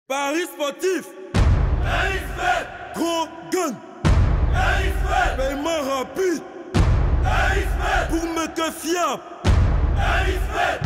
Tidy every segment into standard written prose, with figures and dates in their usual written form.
Paris sportif. RXBet. Gros gun. RXBet. Paiement rapide. RXBet. Pour mec fiable. RXBet.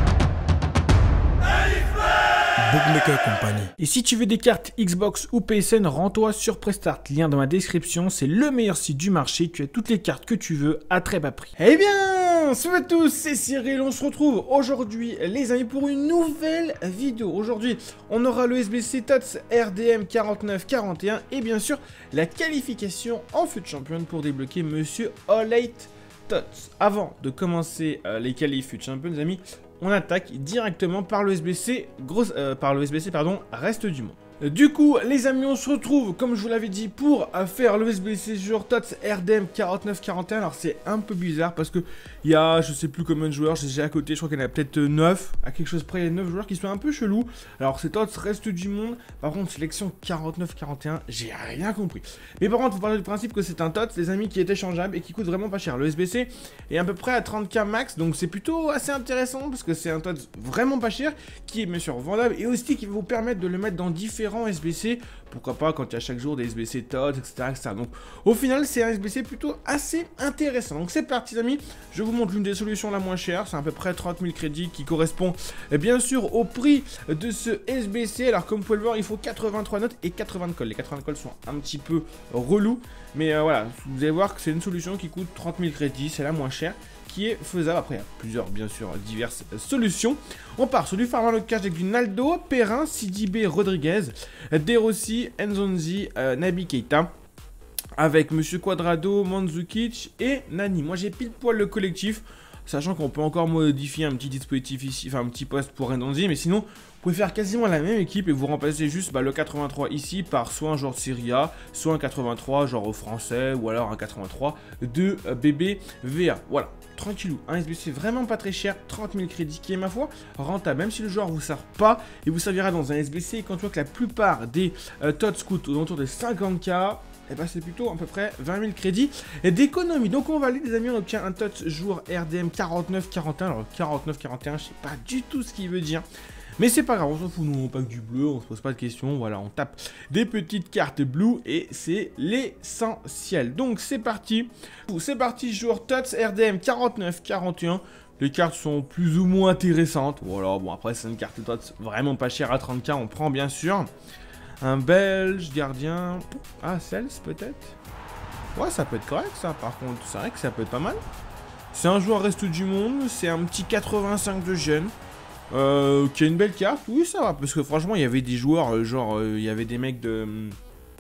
Bookmaker Company. Et si tu veux des cartes Xbox ou PSN, rends-toi sur Prestart. Lien dans la description, c'est le meilleur site du marché. Tu as toutes les cartes que tu veux à très bas prix. Eh bien, salut à tous, c'est Cyril. On se retrouve aujourd'hui, les amis, pour une nouvelle vidéo. Aujourd'hui, on aura le SBC TOTS RDM 49-41 et bien sûr, la qualification en FUT Champion pour débloquer Monsieur Olate TOTS. Avant de commencer les qualifs FUT Champion, les amis, on attaque directement par le SBC, reste du monde. Du coup, les amis, on se retrouve, comme je vous l'avais dit, pour faire le SBC sur TOTS RDM 49-41. Alors, c'est un peu bizarre parce que il y a, je sais plus combien de joueurs, j'ai à côté, je crois qu'il y en a peut-être 9, à quelque chose près, il y a 9 joueurs qui sont un peu chelous. Alors, c'est TOTS reste du monde, par contre, sélection 49-41, j'ai rien compris. Mais par contre, il faut parler du principe que c'est un TOTS, les amis, qui est échangeable et qui coûte vraiment pas cher. Le SBC est à peu près à 30k max, donc c'est plutôt assez intéressant parce que c'est un TOTS vraiment pas cher, qui est bien sûr vendable et aussi qui va vous permettre de le mettre dans différents SBC, pourquoi pas quand il y a chaque jour des SBC TOTS, etc. Donc au final c'est un SBC plutôt assez intéressant. Donc c'est parti, les amis, je vous montre l'une des solutions la moins chère, c'est à peu près 30 000 crédits qui correspond bien sûr au prix de ce SBC. Alors comme vous pouvez le voir, il faut 83 notes et 80 cols. Les 80 cols sont un petit peu relous, mais voilà, vous allez voir que c'est une solution qui coûte 30 000 crédits, c'est la moins chère, qui est faisable. Après, il y a plusieurs, bien sûr, diverses solutions. On part sur du Farman Cash avec du Naldo, Perrin, Sidibé, Rodriguez, Derossi, Nzonzi, Naby Keita, avec Monsieur Quadrado, Mandzukic et Nani. Moi, j'ai pile poil le collectif, sachant qu'on peut encore modifier un petit dispositif ici, enfin un petit poste pour Nzonzi, mais sinon, vous pouvez faire quasiment la même équipe et vous remplacez juste le 83 ici par soit un joueur de Serie A, soit un 83 genre au français, ou alors un 83 de BBVA. Voilà, tranquillou, un SBC vraiment pas très cher, 30 000 crédits qui est ma foi rentable, même si le joueur vous sert pas, il vous servira dans un SBC. Et quand tu vois que la plupart des TOTS coûtent autour de 50k, et bah c'est plutôt à peu près 20 000 crédits d'économie. Donc on valide, les amis, on obtient un TOTS jour RDM 49-41. Alors 49-41, je sais pas du tout ce qu'il veut dire, mais c'est pas grave, on s'en fout, nous on pack du bleu, on se pose pas de questions, voilà, on tape des petites cartes bleues et c'est l'essentiel. Donc c'est parti, joueur TOTS RDM 49-41. Les cartes sont plus ou moins intéressantes, voilà, bon après c'est une carte TOTS vraiment pas chère à 30k, on prend bien sûr. Un belge, gardien, ah Cels peut-être. Ouais, ça peut être correct ça, par contre, c'est vrai que ça peut être pas mal. C'est un joueur reste du monde, c'est un petit 85 de jeune. Qui a une belle carte, oui ça va, parce que franchement il y avait des joueurs, genre il y avait des mecs de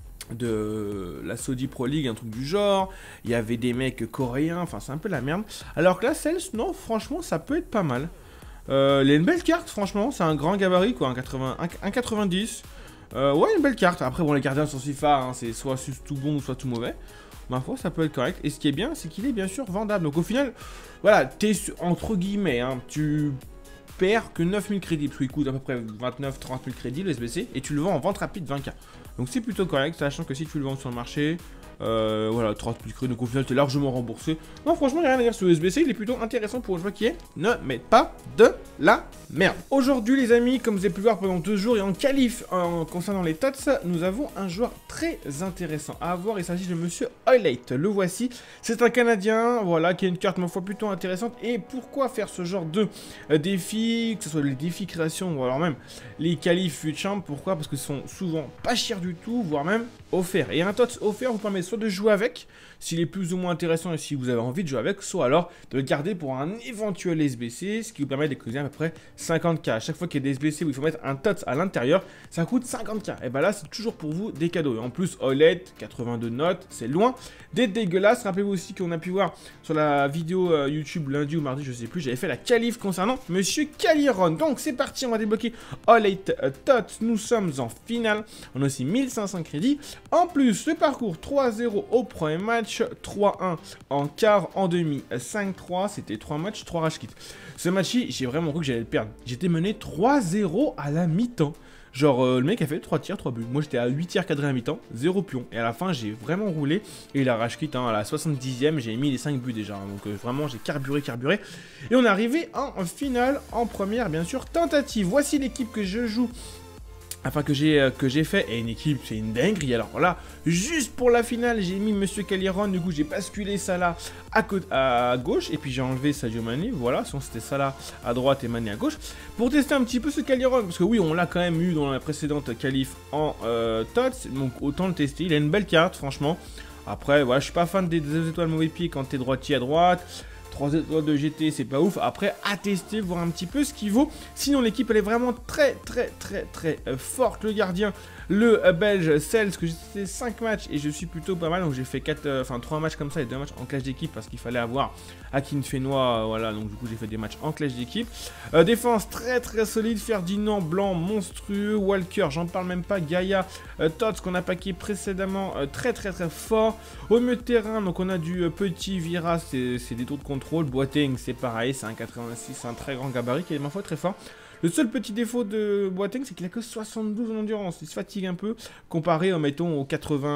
la Saudi Pro League, un truc du genre, il y avait des mecs coréens, enfin c'est un peu la merde, alors que là Cels, non franchement ça peut être pas mal, il a une belle carte franchement, c'est un grand gabarit quoi, un 90, ouais une belle carte, après bon les gardiens sont FIFA, hein, c'est soit tout bon ou soit tout mauvais, ma foi ça peut être correct, et ce qui est bien c'est qu'il est bien sûr vendable, donc au final, voilà, t'es entre guillemets, hein, tu perds que 9 000 crédits, parce qu'il coûte à peu près 29-30 000 crédits le SBC, et tu le vends en vente rapide 20k. Donc c'est plutôt correct, sachant que si tu le vends sur le marché, voilà, 30 000 crédits, donc au final tu es largement remboursé. Non franchement il n'y a rien à dire sur le SBC, il est plutôt intéressant pour un joueur qui est, ne mette pas de la merde. Aujourd'hui les amis, comme vous avez pu le voir pendant 2 jours, et en qualif concernant les TOTS, nous avons un joueur très intéressant à avoir, il s'agit de Monsieur Olate, le voici, c'est un Canadien, voilà, qui a une carte ma foi plutôt intéressante. Et pourquoi faire ce genre de défis, que ce soit les défis création ou alors même les qualifs FUT Champ, pourquoi? Parce que ce sont souvent pas chers du tout, voire même offerts. Et un TOTS offert vous permet soit de jouer avec, s'il est plus ou moins intéressant et si vous avez envie de jouer avec, soit alors de le garder pour un éventuel SBC, ce qui vous permet d'économiser à peu près 50k. À chaque fois qu'il y a des SBC où il faut mettre un TOTS à l'intérieur, ça coûte 50k. Et bah là, c'est toujours pour vous des cadeaux. Et en plus, OLED, 82 notes, c'est loin d'être dégueulasse. Rappelez-vous aussi qu'on a pu voir sur la vidéo YouTube lundi ou mardi, je sais plus, j'avais fait la qualif concernant Monsieur Caliron. Donc c'est parti, on va débloquer OLED TOTS. Nous sommes en finale. On a aussi 1500 crédits. En plus, le parcours 3-0 au premier match, 3-1 en quart, en demi, 5-3. C'était 3 matchs, 3 rage kits. Ce match-ci, j'ai vraiment cru que j'allais le perdre. J'étais mené 3-0 à la mi-temps. Genre, le mec a fait 3 tirs, 3 buts. Moi, j'étais à 8 tirs cadrés à mi-temps, 0 pion. Et à la fin, j'ai vraiment roulé. Et il a rage quit, hein, à la 70e, j'ai mis les 5 buts déjà. Hein, donc, vraiment, j'ai carburé. Et on est arrivé en finale, en première, bien sûr, tentative. Voici l'équipe que je joue Enfin que j'ai fait, et une équipe, c'est une dinguerie. Alors là, juste pour la finale, j'ai mis Monsieur Calderon, du coup j'ai basculé Salah à gauche, et puis j'ai enlevé Sadio Mané, voilà, sinon c'était Salah à droite et Mané à gauche, pour tester un petit peu ce Calderon, parce que oui, on l'a quand même eu dans la précédente qualif en TOTS, donc autant le tester, il a une belle carte, franchement. Après, voilà, je suis pas fan des 2 étoiles mauvais pied quand t'es droitier à droite. 3 étoiles de GT, c'est pas ouf. Après, à tester, voir un petit peu ce qu'il vaut. Sinon, l'équipe, elle est vraiment très forte. Le gardien, le belge Cels, que j'ai testé 5 matchs et je suis plutôt pas mal. Donc, j'ai fait 3 matchs comme ça et 2 matchs en clash d'équipe parce qu'il fallait avoir Akin Fenois. Voilà, donc du coup, j'ai fait des matchs en clash d'équipe. Défense très solide. Ferdinand, Blanc, monstrueux. Walker, j'en parle même pas. Gaïa, Tots, qu'on a packé précédemment, très fort. Au milieu de terrain, donc on a du petit Vira, c'est des tours de contrôle. Boateng, c'est pareil, c'est un 86, c'est un très grand gabarit qui est ma foi très fort. Le seul petit défaut de Boateng, c'est qu'il a que 72 en endurance. Il se fatigue un peu comparé, mettons, au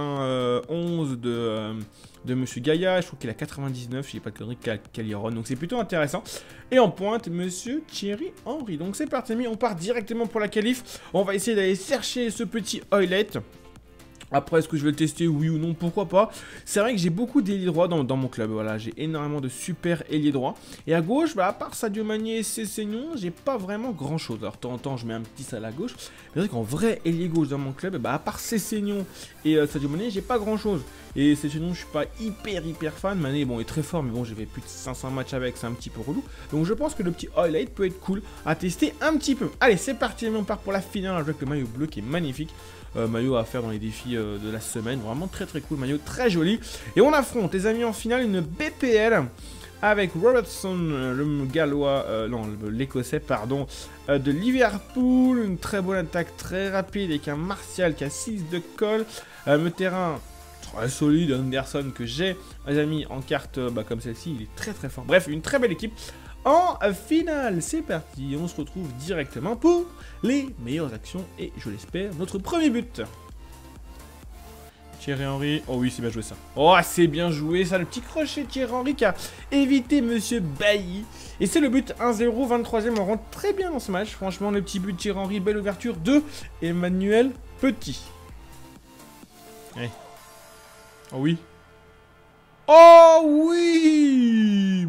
91 de Monsieur Gaïa. Je trouve qu'il a 99, je sais pas de conneries, Calderon. Donc c'est plutôt intéressant. Et en pointe, Monsieur Thierry Henry. Donc c'est parti, on part directement pour la qualif. On va essayer d'aller chercher ce petit Hoylett. Après, est-ce que je vais le tester, oui ou non, pourquoi pas. C'est vrai que j'ai beaucoup d'ailiers droits dans mon club, voilà, j'ai énormément de super ailiers droits. Et à gauche, bah, à part Sadio Mané et Sessegnon, j'ai pas vraiment grand chose. Alors, de temps en temps, je mets un petit Salah à gauche. Mais c'est vrai qu'en vrai ailier gauche dans mon club, bah, à part Sessegnon et Sadio Mané, j'ai pas grand chose. Et Sessegnon, je suis pas hyper fan. Mané, bon, est très fort, mais bon, j'ai fait plus de 500 matchs avec, c'est un petit peu relou. Donc, je pense que le petit Hoylett peut être cool à tester un petit peu. Allez, c'est parti, on part pour la finale avec le maillot bleu qui est magnifique. Maillot à faire dans les défis de la semaine, vraiment très cool, maillot très joli. Et on affronte les amis en finale une BPL avec Robertson, le gallois, non l'écossais pardon, de Liverpool, une très bonne attaque très rapide avec un Martial qui a 6 de colle, le terrain très solide, Anderson que j'ai les amis en carte comme celle-ci, il est très fort. Bref, une très belle équipe. En finale, c'est parti, on se retrouve directement pour les meilleures actions et, je l'espère, notre premier but. Thierry Henry, oh oui, c'est bien joué ça. Oh, c'est bien joué ça, le petit crochet Thierry Henry qui a évité Monsieur Bailly. Et c'est le but 1-0, 23e, on rentre très bien dans ce match. Franchement, le petit but de Thierry Henry, belle ouverture de Emmanuel Petit. Hey. Oh oui. Oh oui,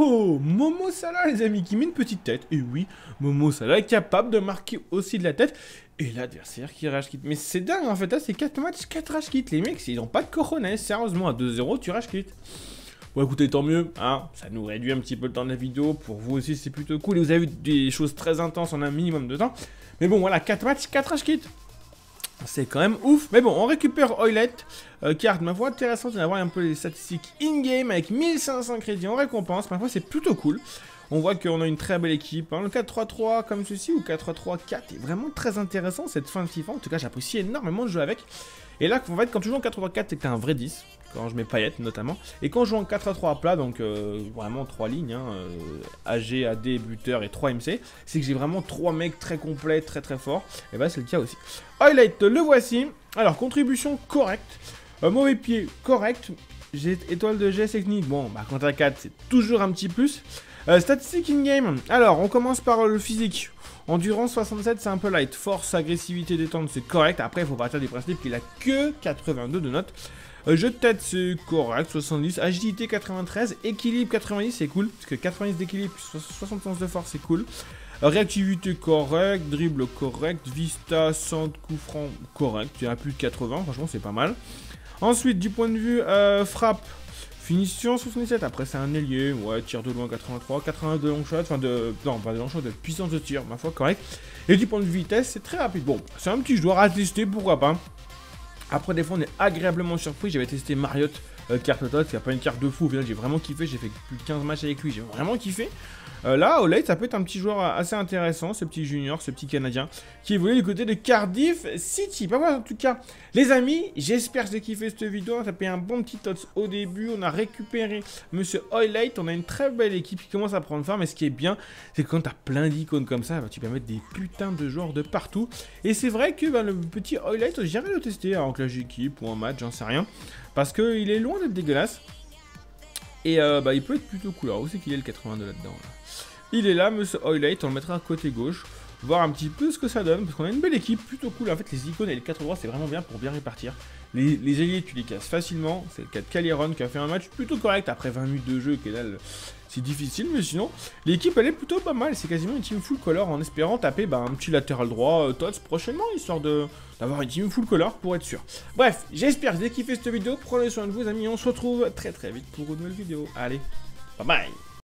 Momo Salah les amis, qui met une petite tête. Et oui, Momo Salah est capable de marquer aussi de la tête. Et l'adversaire qui rage quitte. Mais c'est dingue en fait, là c'est 4 matchs, 4 rage quitte. Les mecs, ils n'ont pas de cojones, sérieusement, à 2-0 tu rage quitte. Bon écoutez, tant mieux, hein, ça nous réduit un petit peu le temps de la vidéo. Pour vous aussi c'est plutôt cool. Et vous avez vu des choses très intenses en un minimum de temps. Mais bon voilà, 4 matchs, 4 rage quitte. C'est quand même ouf. Mais bon, on récupère Hoylett. Carte, ma foi, intéressante d'avoir un peu les statistiques in-game avec 1500 crédits en récompense. Ma foi, c'est plutôt cool. On voit qu'on a une très belle équipe. Hein. Le 4-3-3 comme ceci ou 4-3-3-4 est vraiment très intéressant cette fin de FIFA. En tout cas, j'apprécie énormément de jouer avec. Et là, en fait, quand tu joues en 4-3-4, c'est que t'es un vrai 10. Quand je mets Payet notamment. Et quand je joue en 4-3 à plat, donc vraiment 3 lignes, hein, AG, AD, buteur et 3 MC, c'est que j'ai vraiment 3 mecs très complets, très forts. Et bah c'est le cas aussi. Hoylett, le voici. Alors, contribution correcte. Mauvais pied, correct. J'ai étoile de GS technique. Bon, bah contre 4, c'est toujours un petit plus. Statistique in-game. Alors, on commence par le physique. Endurance 67, c'est un peu light. Force, agressivité, détente, c'est correct. Après, il faut partir du principe qu'il a que 82 de notes. Jeu de tête, c'est correct, 70. Agilité, 93. Équilibre, 90, c'est cool. Parce que 90 d'équilibre, 71 de force, c'est cool. Réactivité, correct. Dribble, correct. Vista, centre, coup franc, correct. Il y a plus de 80, franchement, c'est pas mal. Ensuite, du point de vue frappe, finition 77. Après, c'est un ailier. Ouais, tir de loin, 83. 82 de long shot. Enfin, non, pas de long shot, de puissance de tir, ma foi, correct. Et du point de vue vitesse, c'est très rapide. Bon, c'est un petit joueur à tester, pourquoi pas. Après, des fois, on est agréablement surpris. J'avais testé Marriott, carte TOTS, qui n'a pas une carte de fou. Au final, j'ai vraiment kiffé. J'ai fait plus de 15 matchs avec lui. J'ai vraiment kiffé. Là, Hoylett, ça peut être un petit joueur assez intéressant, ce petit junior, ce petit Canadien, qui évolue du côté de Cardiff City. Pas mal en tout cas. Les amis, j'espère que vous avez kiffé cette vidéo. On a tapé un bon petit TOTS au début. On a récupéré Monsieur Hoylett. On a une très belle équipe qui commence à prendre forme. Mais ce qui est bien, c'est que quand tu as plein d'icônes comme ça, bah, tu peux mettre des putains de joueurs de partout. Et c'est vrai que bah, le petit Hoylett, j'irai le tester en clash d'équipe ou en match, j'en sais rien. Parce qu'il est loin d'être dégueulasse. Et bah, il peut être plutôt cool. Alors où c'est qu'il est le 82 là-dedans là. Il est là, Monsieur Hoylett, on le mettra à côté gauche. voir un petit peu ce que ça donne, parce qu'on a une belle équipe, plutôt cool. En fait, les icônes et les 4 droits, c'est vraiment bien pour bien répartir. Les ailiers, tu les casses facilement. C'est le cas de Caleron qui a fait un match plutôt correct après 20 minutes de jeu, qui est là, c'est difficile, mais sinon, l'équipe elle est plutôt pas mal. C'est quasiment une team full color en espérant taper un petit latéral droit Tots prochainement, histoire d'avoir une team full color pour être sûr. Bref, j'espère que vous avez kiffé cette vidéo. Prenez soin de vous, amis. On se retrouve très vite pour une nouvelle vidéo. Allez, bye bye.